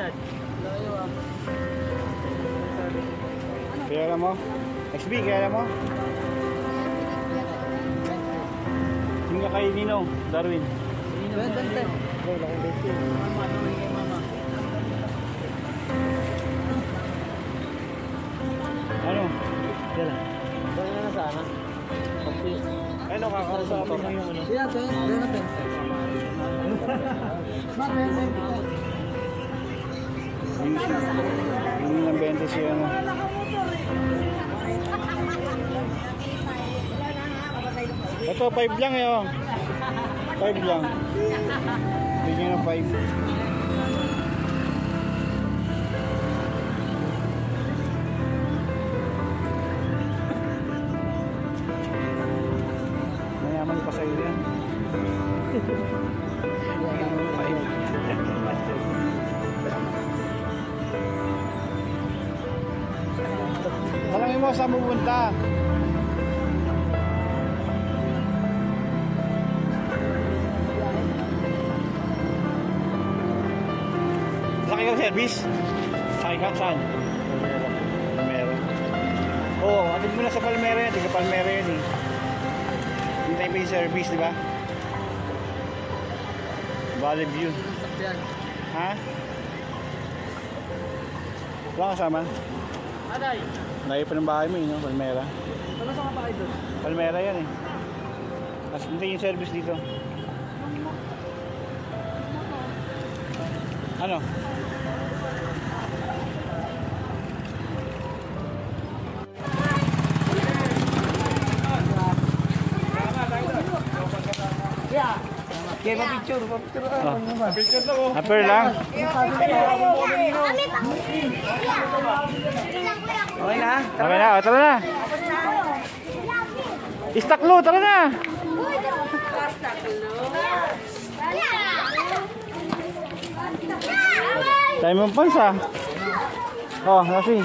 Kaya mo? XB, kaya mo? Tingnan kay Nino, Darwin. Ano? Dala. Dala na sana. Ano, kakausapin mo yung ano? Yeah, dala na pen. Yung nabenta siya ano. Ito 5 lang eh oh. 5 lang. Bigyan ng 5. Mayaman pa sa'yo yan. Alam mo saan pupunta? Sakay ka service? Sakay ka saan? Palmera. Oo, atid mo na sa Palmera yan. Tiga Palmera yan eh. Hintay pa yung service, di ba? Valley View. Ha? Wala kasama? Aday. Layo pa ng bahay mo no? Palmera. Ano sa mga bahay doon? Palmera yan eh. Tapos hintay yung service dito. Ano? Yeah. Okay, pa-picture. Picture na ko. Upper lang. Okay na? Okay na, tara na. Istaklo, tara na. Tayo mong pansa. Oh, Rafi.